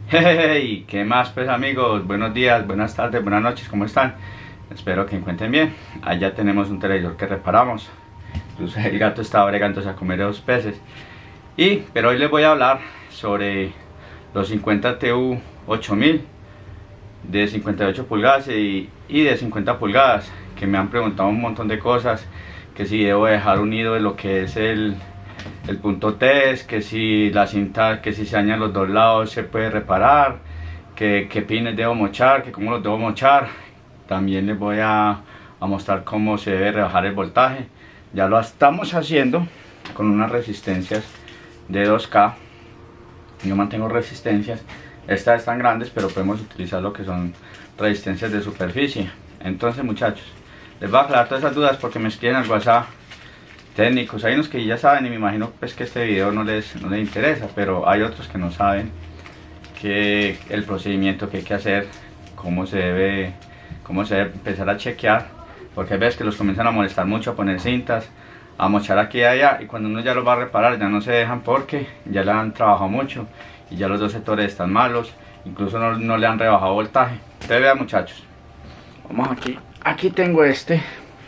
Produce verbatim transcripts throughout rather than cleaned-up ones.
Hey, ¿qué más pues amigos? Buenos días, buenas tardes, buenas noches, ¿cómo están? Espero que encuentren bien. Allá tenemos un televisor que reparamos. Incluso el gato está bregándose a comer dos peces. Y, pero hoy les voy a hablar sobre los cincuenta T U ocho mil de cincuenta y ocho pulgadas y, y de cincuenta pulgadas, que me han preguntado un montón de cosas, que si debo dejar unido de lo que es el el punto test, que si la cinta, que si se dañan los dos lados se puede reparar, que qué pines debo mochar, que cómo los debo mochar. También les voy a, a mostrar cómo se debe rebajar el voltaje. Ya lo estamos haciendo con unas resistencias de dos K. Yo mantengo resistencias, estas están grandes, pero podemos utilizar lo que son resistencias de superficie. Entonces, muchachos, les voy a aclarar todas esas dudas porque me escriben al WhatsApp técnicos. Hay unos que ya saben y me imagino pues que este video no les, no les interesa, pero hay otros que no saben que el procedimiento que hay que hacer, cómo se debe, cómo se debe empezar a chequear, porque hay veces que los comienzan a molestar mucho, a poner cintas, a mochar aquí y allá, y cuando uno ya los va a reparar ya no se dejan porque ya le han trabajado mucho y ya los dos sectores están malos, incluso no, no le han rebajado voltaje. Ustedes vean, muchachos, vamos aquí, aquí tengo este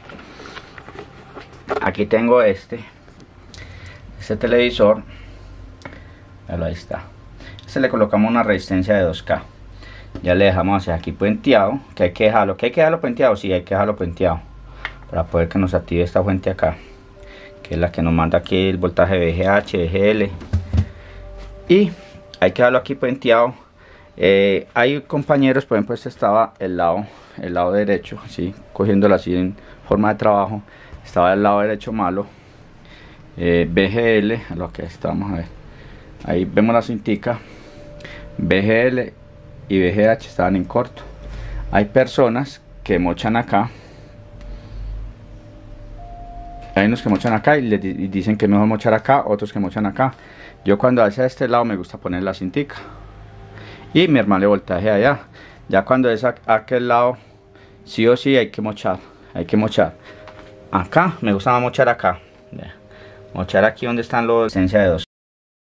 Aquí tengo este Este televisor. Ahí está. Este le colocamos una resistencia de dos K. Ya le dejamos hacia aquí puenteado. Que hay que dejarlo. ¿Que hay que dejarlo puenteado? Sí, hay que dejarlo puenteado para poder que nos active esta fuente acá, que es la que nos manda aquí el voltaje V G H, V G L. Y hay que dejarlo aquí puenteado. Eh, hay compañeros, por ejemplo, este estaba el lado, el lado derecho, así, cogiéndolo así en forma de trabajo. Estaba del lado derecho malo, eh, V G L, lo que estamos a ver, ahí vemos la cintica, V G L y V G H estaban en corto. Hay personas que mochan acá, hay unos que mochan acá y, le, y dicen que es mejor mochar acá, otros que mochan acá. Yo cuando hace a este lado me gusta poner la cintica y mi hermano le voltaje allá. Ya cuando es a, a aquel lado, sí o sí hay que mochar, hay que mochar. Acá, me gusta más mochar acá. Mochar aquí donde están los esencia de dos.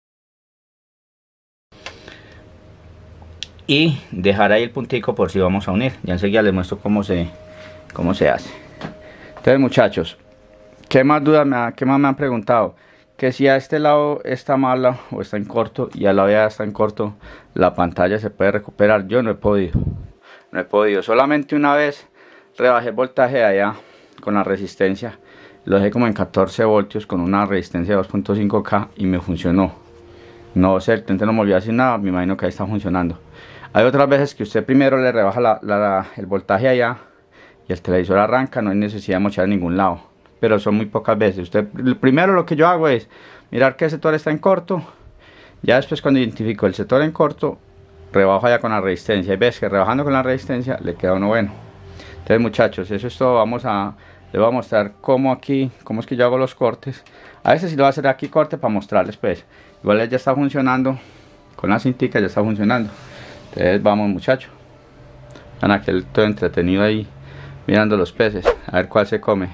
Y dejar ahí el puntico por si vamos a unir. Ya enseguida les muestro cómo se, cómo se hace. Entonces, muchachos, ¿qué más dudas me, ha, qué más me han preguntado? Que si a este lado está mala o está en corto y al lado ya está en corto, la pantalla se puede recuperar. Yo no he podido. No he podido. Solamente una vez rebajé el voltaje de allá con la resistencia, lo dejé como en catorce voltios con una resistencia de dos punto cinco K y me funcionó. No sé, el cliente no me volvió a decir nada, me imagino que ahí está funcionando. Hay otras veces que usted primero le rebaja la, la, el voltaje allá y el televisor arranca, no hay necesidad de mochar en ningún lado, pero son muy pocas veces. Usted primero lo que yo hago es mirar que el sector está en corto, ya después cuando identifico el sector en corto, rebajo allá con la resistencia y ves que rebajando con la resistencia le queda uno bueno. Entonces, muchachos, eso es todo. Vamos a, les voy a mostrar cómo aquí, cómo es que yo hago los cortes. A veces sí lo voy a hacer aquí corte para mostrarles pues. Igual ya está funcionando, con la cintica ya está funcionando. Entonces vamos, muchachos. Van a quedar todo entretenido ahí mirando los peces, a ver cuál se come.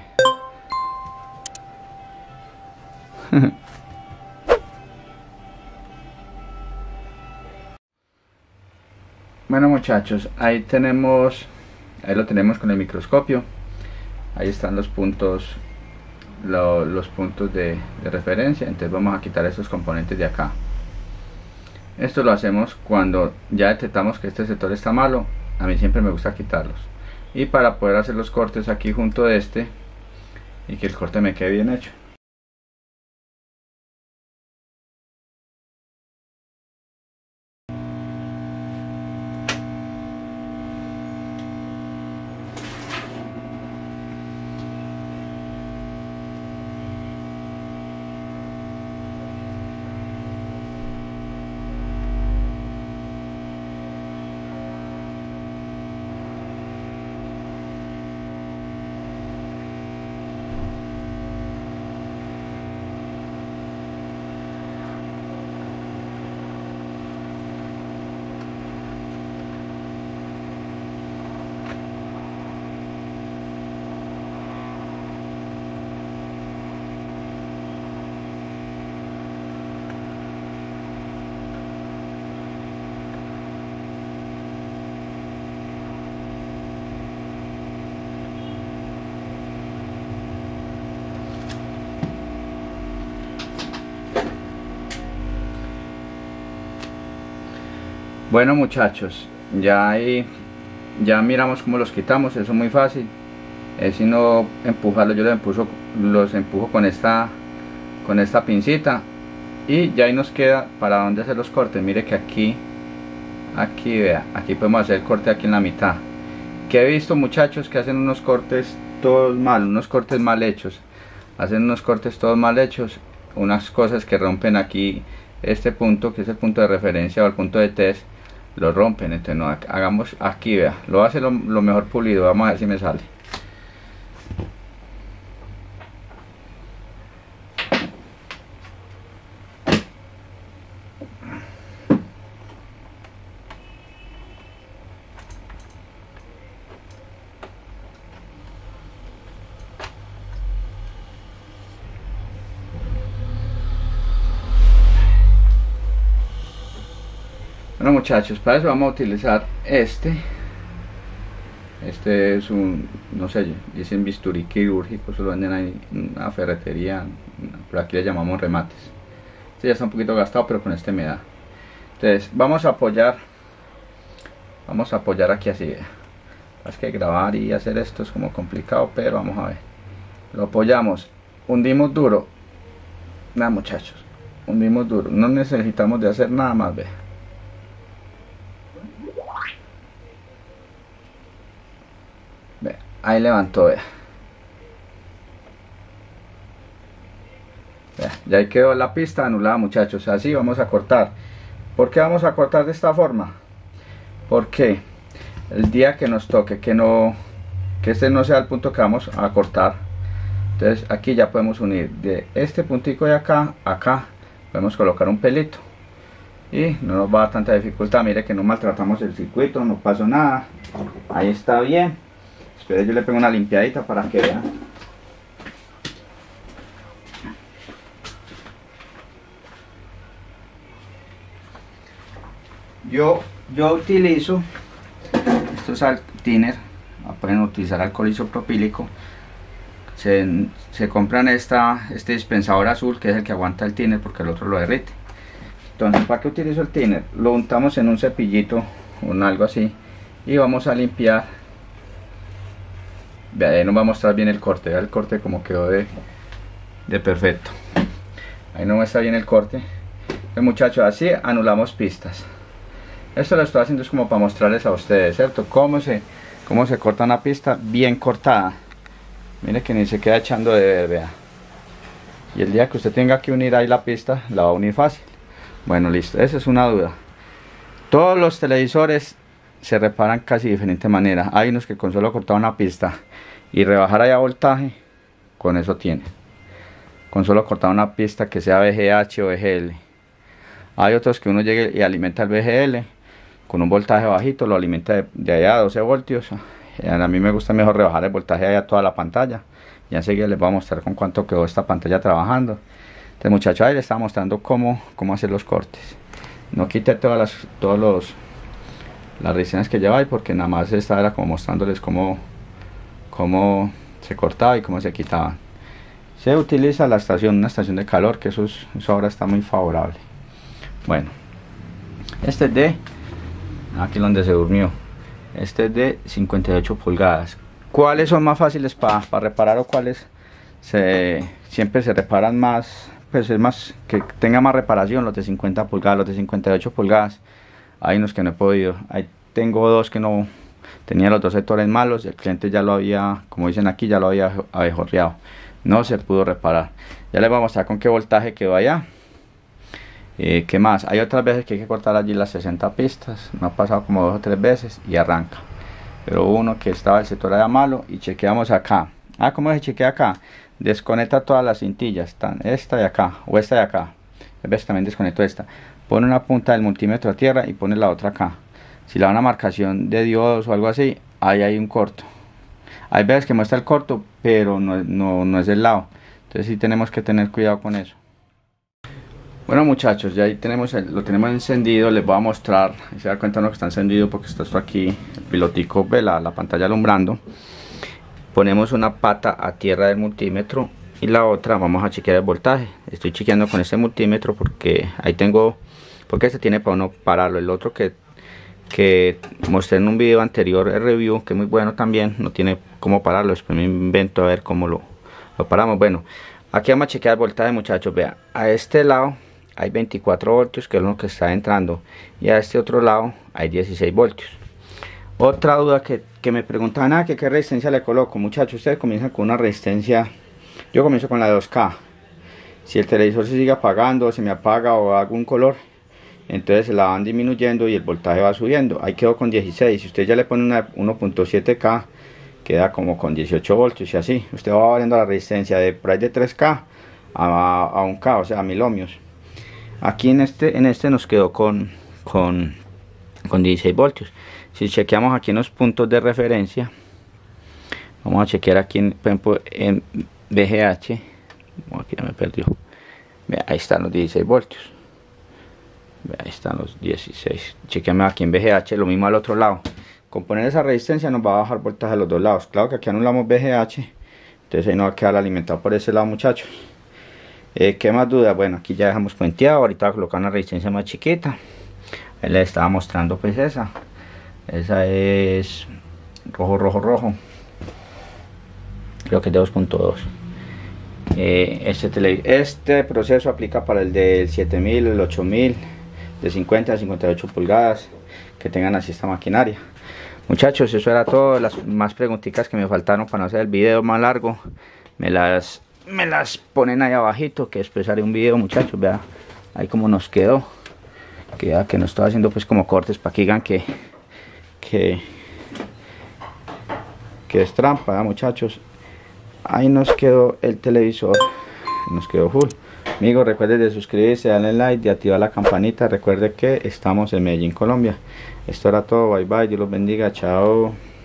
Bueno, muchachos, ahí tenemos, ahí lo tenemos con el microscopio. Ahí están los puntos, lo, los puntos de, de referencia. Entonces vamos a quitar estos componentes de acá. Esto lo hacemos cuando ya detectamos que este sector está malo. A mí siempre me gusta quitarlos. Y para poder hacer los cortes aquí junto de este y que el corte me quede bien hecho. Bueno muchachos, ya ahí ya miramos cómo los quitamos. Eso es muy fácil, es sino empujarlos. Yo los empujo, los empujo con esta con esta pincita y ya ahí nos queda para dónde hacer los cortes. Mire que aquí aquí vea, aquí podemos hacer el corte aquí en la mitad, que he visto muchachos que hacen unos cortes todos mal, unos cortes mal hechos, hacen unos cortes todos mal hechos, unas cosas que rompen aquí este punto, que es el punto de referencia o el punto de test, lo rompen. Entonces no, hagamos aquí, vea, lo hace lo, lo mejor pulido. Vamos a ver si me sale. Bueno muchachos, para eso vamos a utilizar este este es un, no sé, dicen bisturí quirúrgico, se lo venden ahí en una ferretería, por aquí le llamamos remates. Este ya está un poquito gastado, pero con este me da. Entonces vamos a apoyar vamos a apoyar aquí así, vea. Es que grabar y hacer esto es como complicado, pero vamos a ver. Lo apoyamos, hundimos duro. Nada muchachos, hundimos duro, no necesitamos de hacer nada más, vea. Ahí levantó, vea. Vea, ya ahí quedó la pista anulada muchachos. Así vamos a cortar. ¿Por qué vamos a cortar de esta forma? Porque el día que nos toque que no que este no sea el punto que vamos a cortar, entonces aquí ya podemos unir de este puntico de acá a acá, podemos colocar un pelito y no nos va a dar tanta dificultad. Mire que no maltratamos el circuito, no pasó nada, ahí está bien. Espera, yo le pego una limpiadita para que vean. Yo, yo utilizo estos thinner, pueden utilizar alcohol isopropílico. Se, se compran esta, este dispensador azul, que es el que aguanta el thinner porque el otro lo derrite. Entonces, ¿para qué utilizo el thinner? Lo untamos en un cepillito o en algo así y vamos a limpiar. Vea, ahí nos va a mostrar bien el corte. Vea el corte como quedó de, de perfecto. Ahí nos muestra bien el corte. Pues muchachos, así anulamos pistas. Esto lo estoy haciendo es como para mostrarles a ustedes, ¿cierto? Cómo se, cómo se corta una pista bien cortada. Mire que ni se queda echando de ver, vea. Y el día que usted tenga que unir ahí la pista, la va a unir fácil. Bueno, listo, esa es una duda. Todos los televisores se reparan casi de diferente manera. Hay unos que con solo cortar una pista y rebajar allá voltaje, con eso tiene. Con solo cortar una pista que sea V G H o V G L. Hay otros que uno llegue y alimenta el V G L con un voltaje bajito, lo alimenta de, de allá a doce voltios. A mí me gusta mejor rebajar el voltaje allá a toda la pantalla. Ya enseguida les voy a mostrar con cuánto quedó esta pantalla trabajando. Entonces muchachos, ahí les estaba mostrando cómo, cómo hacer los cortes. No quité todas las todos los las resistencias que lleva ahí, porque nada más esta era como mostrándoles cómo, cómo se cortaba y cómo se quitaban. Se utiliza la estación, una estación de calor, que eso, es, eso ahora está muy favorable. Bueno, este es de, aquí donde se durmió, este es de cincuenta y ocho pulgadas. ¿Cuáles son más fáciles para pa reparar o cuáles se, siempre se reparan más? Pues es más que tenga más reparación, los de cincuenta pulgadas, los de cincuenta y ocho pulgadas. Hay unos que no he podido, ahí tengo dos que no, tenía los dos sectores malos, el cliente ya lo había, como dicen aquí, ya lo había abejorreado, no se pudo reparar. Ya les voy a mostrar con qué voltaje quedó allá. Eh, ¿Qué más? Hay otras veces que hay que cortar allí las sesenta pistas, me ha pasado como dos o tres veces y arranca. Pero uno que estaba el sector allá malo y chequeamos acá. Ah, ¿cómo se chequea acá? Desconecta todas las cintillas, están esta de acá o esta de acá. A veces también desconecto esta. Pone una punta del multímetro a tierra y pone la otra acá. Si le da una marcación de diodos o algo así, ahí hay un corto. Hay veces que muestra el corto, pero no, no, no es el lado. Entonces sí tenemos que tener cuidado con eso. Bueno muchachos, ya ahí tenemos el, lo tenemos encendido. Les voy a mostrar, y se da cuenta uno que está encendido porque está esto aquí, el pilotico, ve la, la pantalla alumbrando. Ponemos una pata a tierra del multímetro y la otra vamos a chequear el voltaje. Estoy chequeando con este multímetro porque ahí tengo, porque este tiene para uno pararlo, el otro que que mostré en un video anterior, el review, que es muy bueno también, no tiene cómo pararlo, después me invento a ver cómo lo, lo paramos. Bueno, aquí vamos a chequear el voltaje, muchachos. Vean, a este lado hay veinticuatro voltios, que es lo que está entrando, y a este otro lado hay dieciséis voltios. Otra duda que, que me preguntaban, ah, que qué resistencia le coloco. Muchachos, ustedes comienzan con una resistencia, yo comienzo con la de dos K. Si el televisor se sigue apagando, se me apaga o hago un color, entonces la van disminuyendo y el voltaje va subiendo. Ahí quedó con dieciséis. Si usted ya le pone una uno punto siete K, queda como con dieciocho voltios, y así usted va variando la resistencia de por ahí de tres K a, a un K, o sea, a mil ohmios. Aquí en este en este nos quedó con con, con dieciséis voltios. Si chequeamos aquí en los puntos de referencia, vamos a chequear aquí en, por ejemplo, en V G H. Aquí ya me perdió. Vea, ahí están los dieciséis voltios. Vea, ahí están los dieciséis. Chequeame aquí en V G H, lo mismo al otro lado. Con poner esa resistencia nos va a bajar voltaje a los dos lados. Claro que aquí anulamos V G H, entonces ahí no va a quedar alimentado por ese lado, muchachos. Eh, ¿Qué más dudas? Bueno, aquí ya dejamos puenteado. Ahorita voy a colocar una resistencia más chiquita. Ahí les estaba mostrando pues esa. Esa es rojo, rojo, rojo. Creo que es de dos punto dos. Eh, este, tele, este proceso aplica para el del siete mil, el ocho mil, de cincuenta a cincuenta y ocho pulgadas, que tengan así esta maquinaria. Muchachos, eso era todo. Las más preguntitas que me faltaron para no hacer el video más largo, me las, me las ponen ahí abajito, que después haré un video, muchachos. Vea ahí como nos quedó, que ya que no estoy haciendo pues como cortes para que digan que que, que es trampa, ¿verdad, muchachos? Ahí nos quedó el televisor, nos quedó full. Amigos, recuerden de suscribirse, darle like, de activar la campanita. Recuerden que estamos en Medellín, Colombia. Esto era todo, bye bye, Dios los bendiga, chao.